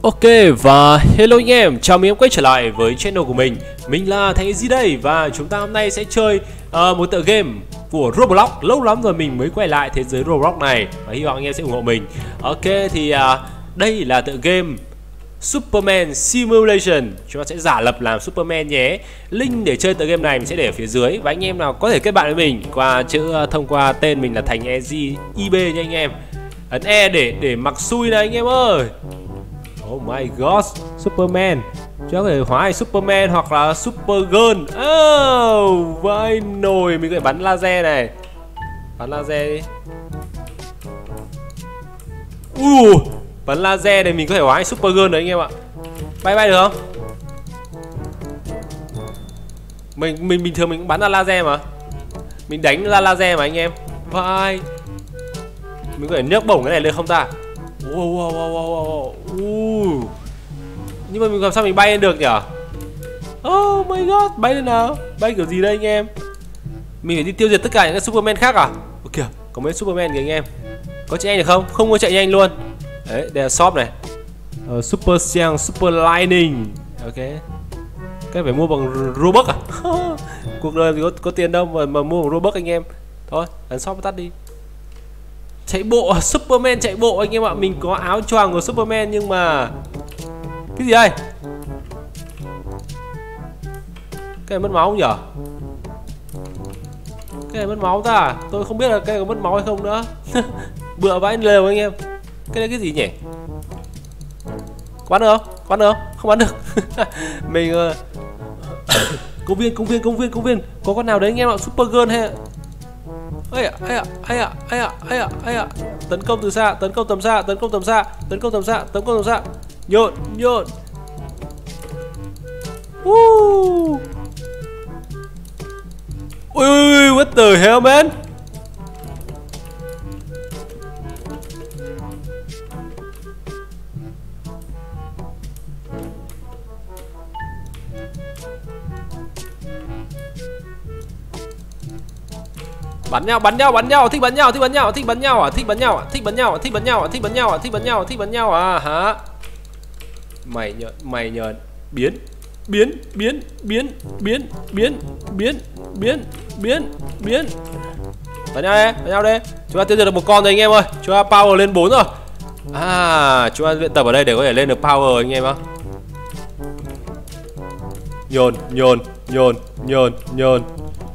Ok và hello anh em, chào mừng em quay trở lại với channel của mình. Mình là Thành Easy đây và chúng ta hôm nay sẽ chơi một tựa game của Roblox. Lâu lắm rồi mình mới quay lại thế giới Roblox này và hy vọng anh em sẽ ủng hộ mình. Ok thì đây là tựa game Superman Simulation. Chúng ta sẽ giả lập làm Superman nhé. Link để chơi tựa game này mình sẽ để ở phía dưới. Và anh em nào có thể kết bạn với mình qua thông qua tên mình là Thành Easy IB nha anh em. Ấn E để mặc xui này anh em ơi. Oh my god, Superman. Chứ có thể hóa thành Superman hoặc là Supergirl. Oh, vai nồi, mình có thể bắn laser này. Bắn laser đi. Bắn laser này mình có thể hóa thành Supergirl đấy anh em ạ. Bay được không? Mình bình thường mình cũng bắn ra laser mà. Mình đánh ra laser mà anh em. Vai. Mình có thể nhấc bổng cái này lên không ta? Nhưng mà mình làm sao mình bay lên được nhỉ? Oh my god, bay lên nào? Bay kiểu gì đây anh em? Mình phải đi tiêu diệt tất cả những cái Superman khác à? Ồ kìa, có mấy Superman kìa anh em. Có chạy nhanh được không? Không có chạy nhanh luôn. Đấy, đây là shop này. Super Siang, Super Lightning. Ok. Cái phải mua bằng Robux à? Cuộc đời thì có tiền đâu mà mua bằng Robux anh em. Thôi, ấn shop tắt đi. Chạy bộ, Superman chạy bộ anh em ạ. Mình có áo choàng của Superman nhưng mà cái gì đây? Cái này mất máu không nhở? Cái này mất máu ta? Tôi không biết là cái này có mất máu hay không nữa. Bựa vãi lều anh em. Cái này cái gì nhỉ? Có bắn được không? Có bắn được không? Không bắn được. Mình công viên. Có con nào đấy anh em ạ? Supergirl hay ai ạ. Tấn công từ xa, tấn công tầm xa. Nhộn. Ui, what the hell man? Bắn nhau, thích bắn nhau à hả? Mày nhờn, biến. Bắn nhau đây. Chúng ta tiêu diệt được một con rồi anh em ơi. Chúng ta power lên 4 rồi. À, chúng ta luyện tập ở đây để có thể lên được power anh em á. Nhồn.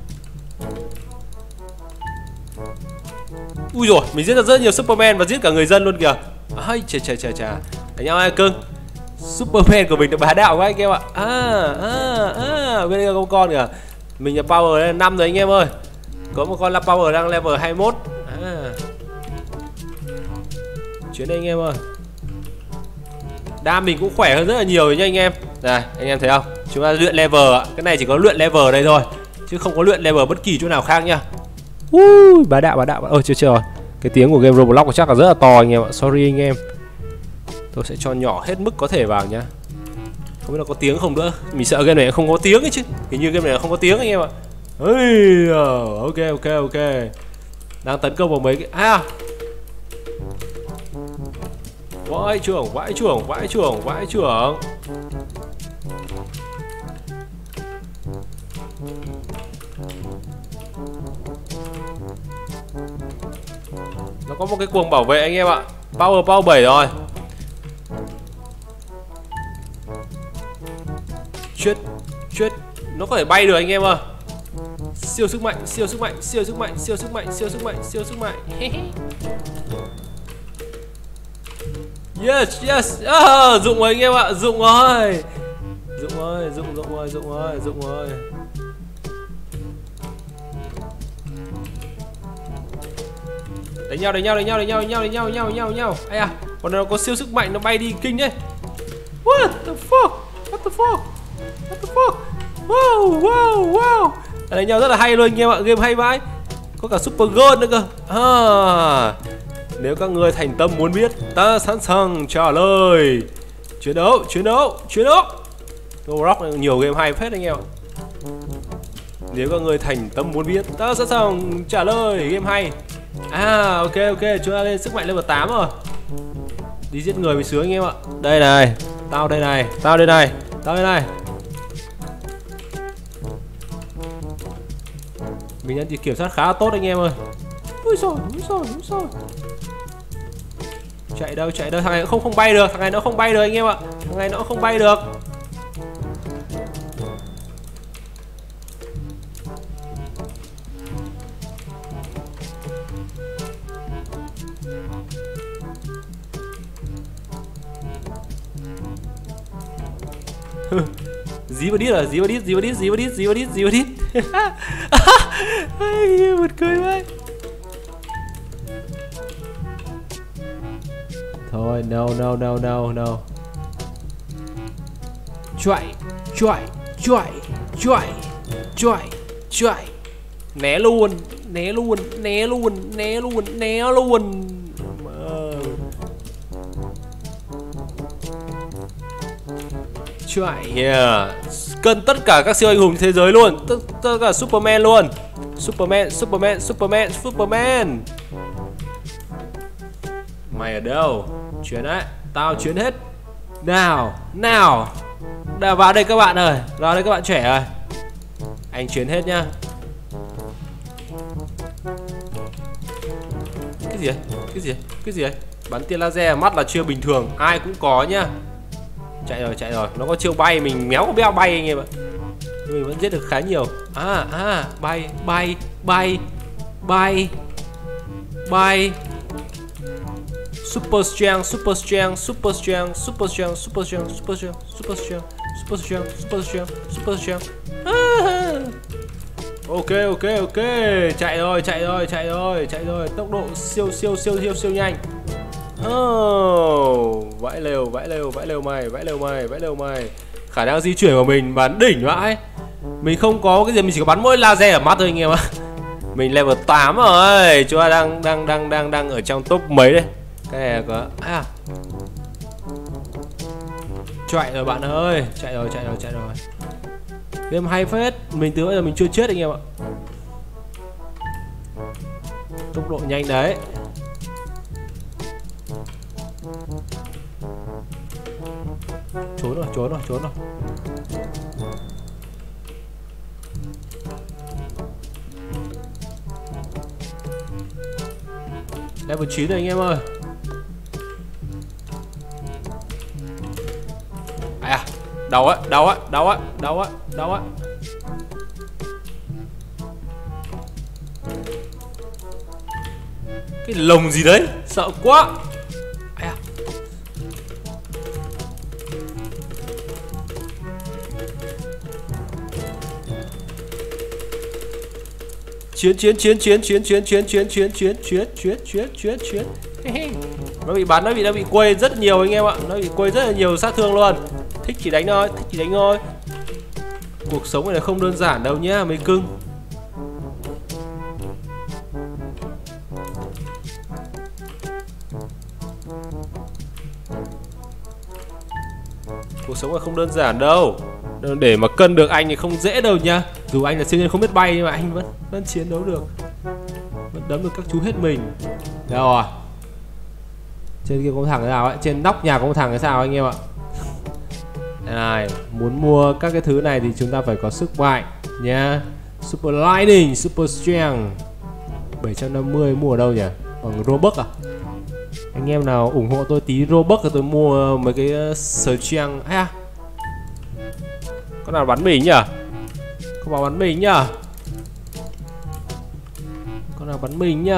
Ui rồi, mình giết được rất nhiều Superman và giết cả người dân luôn kìa. Ai chà. Đánh nhau ai cưng. Superman của mình đã bá đạo quá anh em ạ. Bên đây có con kìa. Mình là power lên 5 rồi anh em ơi. Có một con là power đang level 21. Chuyến đây anh em ơi. Đam mình cũng khỏe hơn rất là nhiều rồi nha anh em. Này, anh em thấy không? Chúng ta luyện level ạ. Cái này chỉ có luyện level ở đây thôi, chứ không có luyện level bất kỳ chỗ nào khác nha. Bá đạo. Ôi chưa rồi. Cái tiếng của game Roblox chắc là rất là to anh em ạ. Sorry anh em. Tôi sẽ cho nhỏ hết mức có thể vào nhá. Không biết là có tiếng không nữa. Mình sợ game này không có tiếng ấy chứ. Hình như game này không có tiếng anh em ạ. Ok. Đang tấn công vào mấy cái vãi trưởng. Nó có một cái cuồng bảo vệ anh em ạ. Power 7 rồi. Chết. Nó có thể bay được anh em ơi. Siêu sức mạnh. Yes. Dụng rồi anh em ạ. Dụng rồi. Đánh nhau. Ai à, còn nó có siêu sức mạnh nó bay đi kinh đấy. What the fuck? Wow. Đánh nhau rất là hay luôn anh em ạ, game hay vãi. Có cả Supergirl nữa cơ. Nếu các người thành tâm muốn biết, ta sẵn sàng trả lời. Chiến đấu. Roblox nhiều game hay phết anh em ạ. Nếu các người thành tâm muốn biết, ta sẵn sàng trả lời. Game hay. À ok, chúng ta lên sức mạnh level 8 rồi. Đi giết người mới sướng anh em ạ. Đây này, tao đây này, tao đây này, tao đây này. Mình đang kiểm soát khá là tốt anh em ơi. Ui rồi, đúng rồi, đúng rồi. Chạy đâu, thằng này không bay được, thằng này nó không bay được anh em ạ. Thằng này nó không bay được. Dí vào đít à, dí vào đít. Buồn cười quá. Thôi, no. Chuậy. Né luôn. Chuậy yeah. Cân tất cả các siêu anh hùng thế giới luôn. Tất cả Superman luôn. Superman. Mày ở đâu? Chuyển đấy. Tao chuyển hết. Nào. Đã vào đây các bạn ơi. Vào đây các bạn trẻ ơi. Anh chuyển hết nhá. Cái gì ấy? Bắn tia laser mắt là chưa bình thường. Ai cũng có nhá. Chạy rồi. Nó có chiêu bay. Mình méo có béo bay anh em ạ. Nhưng mình vẫn giết được khá nhiều. Bay. Super strong. Ok. Chạy rồi. Tốc độ siêu nhanh. Vãi lều mày. Khả năng di chuyển của mình bắn đỉnh vãi. Mình không có cái gì, mình chỉ có bắn mỗi laser ở mắt thôi anh em ạ. Mình level 8 rồi. Chúng ta đang ở trong top mấy đây. Cái này có chạy rồi bạn ơi. Chạy rồi. Game hay phết. Mình từ bây giờ mình chưa chết anh em ạ. Tốc độ nhanh đấy. Trốn rồi. Level 9 rồi anh em ơi. Đau á. Cái lồng gì đấy, sợ quá. Chiến. Nó bị bắn, nó bị quây rất nhiều anh em ạ. Nó bị quây rất là nhiều sát thương luôn. Thích chỉ đánh thôi. Cuộc sống này là không đơn giản đâu nhá mấy cưng. Cuộc sống là không đơn giản đâu. Để mà cân được anh thì không dễ đâu nha. Dù anh là siêu nhân không biết bay nhưng mà anh vẫn chiến đấu được. Vẫn đấm được các chú hết mình. Đâu rồi? Trên kia có thằng cái nào ấy, trên nóc nhà có một thằng cái sao anh em ạ. Này, muốn mua các cái thứ này thì chúng ta phải có sức mạnh nha. Super Lightning, Super Strength 750 mua ở đâu nhỉ? Bằng Robux à? Anh em nào ủng hộ tôi tí Robux thì tôi mua mấy cái Strength. Con nào bắn mình nhỉ? Không bảo bắn mình nhỉ? Con nào bắn mình nhỉ?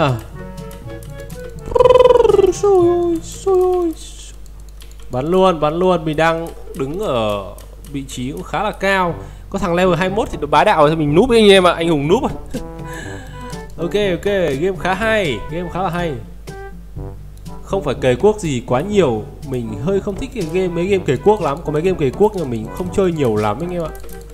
Xôi ôi. Bắn luôn, mình đang đứng ở vị trí cũng khá là cao. Có thằng level 21 thì nó bá đạo thì mình núp anh em ạ, anh hùng núp. Ok, game khá là hay. Không phải cày cuốc gì quá nhiều. Mình hơi không thích mấy game cày cuốc lắm. Có mấy game cày cuốc nhưng mà mình không chơi nhiều lắm anh em ạ.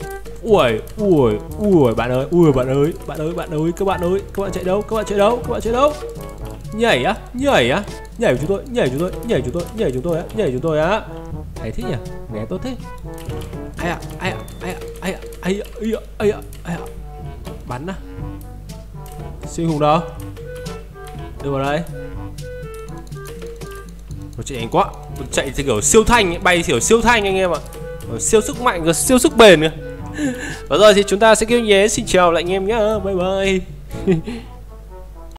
Ui bạn ơi, các bạn chạy đâu? Nhảy với chúng tôi á. Thấy thích nhỉ? Né tốt thế. Bắn á. Siêu hùng đâu? Đưa vào đây. Nó chạy nhanh quá, chạy thì kiểu siêu thanh ấy, bay kiểu siêu thanh anh em ạ. Siêu sức mạnh, siêu sức bền nữa. Và rồi thì chúng ta sẽ kêu nhé, xin chào lại anh em nhá, bye bye.